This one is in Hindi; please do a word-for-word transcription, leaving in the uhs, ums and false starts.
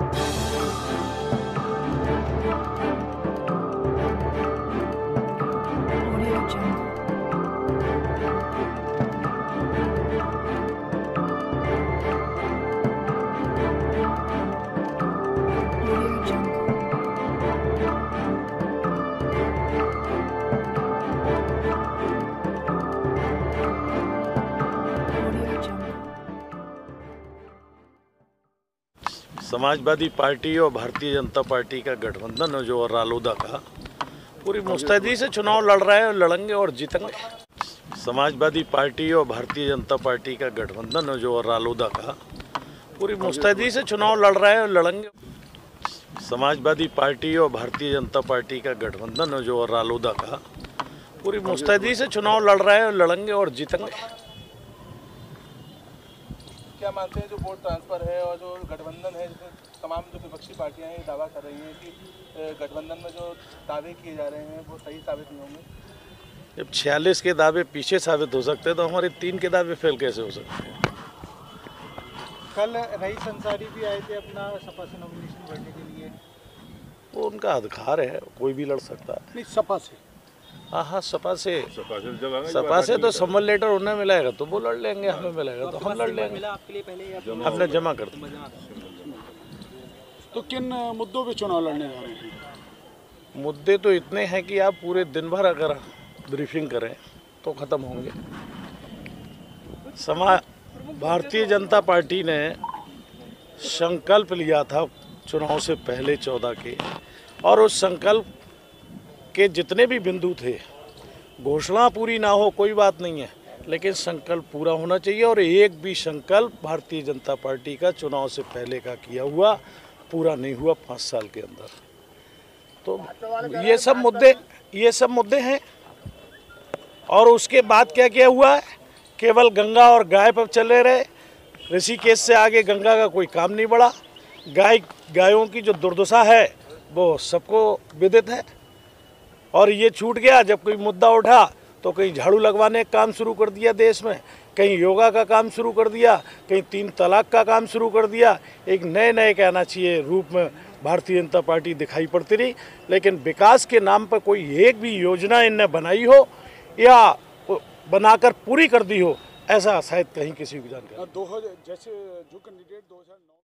समाजवादी पार्टी और भारतीय जनता पार्टी का गठबंधन है जो और रालोदा का पूरी मुस्तैदी से चुनाव लड़ रहे हैं, लड़ेंगे और जीतेंगे। समाजवादी पार्टी और भारतीय जनता पार्टी का गठबंधन है जो और रालोदा का पूरी मुस्तैदी से चुनाव लड़ रहे हैं, लड़ेंगे। समाजवादी पार्टी और भारतीय जनता पार्टी का गठबंधन है जो और रालोदा का पूरी मुस्तैदी से चुनाव लड़ रहे हैं, लड़ेंगे और जीतेंगे। क्या मानते हैं जो वोट ट्रांसफर है और जो गठबंधन है, जिसमें तमाम जो विपक्षी पार्टियां हैं दावा कर रही हैं कि गठबंधन में जो दावे किए जा रहे हैं वो सही साबित नहीं होंगे? जब छियालीस के दावे पीछे साबित हो सकते हैं तो हमारे तीन के दावे फेल कैसे हो सकते हैं? कल रईस अंसारी भी आए थे अपना सपा से नॉमिनेशन भरने के लिए। वो उनका अधिकार है, कोई भी लड़ सकता है। नहीं, सपा से हाँ हाँ सपा से सपा से तो सम्मन लेटर उन्हें मिलेगा तो वो लड़ लेंगे, हमें मिलेगा तो हम लड़ लेंगे। हमने जमा कर दिया। तो किन मुद्दों पे चुनाव लड़ने जा रहे हैं? मुद्दे तो इतने हैं कि आप पूरे दिन भर अगर ब्रीफिंग करें तो ख़त्म होंगे। समा भारतीय जनता पार्टी ने संकल्प लिया था चुनाव से पहले चौदह के, और उस संकल्प के जितने भी बिंदु थे, घोषणा पूरी ना हो कोई बात नहीं है, लेकिन संकल्प पूरा होना चाहिए। और एक भी संकल्प भारतीय जनता पार्टी का चुनाव से पहले का किया हुआ पूरा नहीं हुआ पाँच साल के अंदर। तो ये सब मुद्दे ये सब मुद्दे हैं। और उसके बाद क्या क्या हुआ है? केवल गंगा और गाय पर चले रहे। ऋषिकेश से आगे गंगा का कोई काम नहीं बढ़ा। गाय गायों की जो दुर्दशा है वो सबको विदित है। और ये छूट गया, जब कोई मुद्दा उठा तो कहीं झाड़ू लगवाने का काम शुरू कर दिया देश में, कहीं योगा का काम शुरू कर दिया, कहीं तीन तलाक का काम शुरू कर दिया। एक नए नए कहना चाहिए रूप में भारतीय जनता पार्टी दिखाई पड़ती रही, लेकिन विकास के नाम पर कोई एक भी योजना इनने बनाई हो या बनाकर पूरी कर दी हो, ऐसा शायद कहीं किसी को जानकारी। दो जैसे जो कैंडिडेट दो हजार नौ